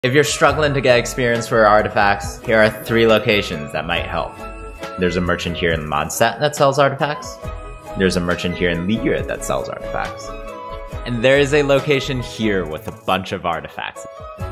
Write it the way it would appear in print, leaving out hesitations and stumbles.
If you're struggling to get experience for artifacts, here are 3 locations that might help. There's a merchant here in Mondstadt that sells artifacts. There's a merchant here in Lier that sells artifacts. And there is a location here with a bunch of artifacts.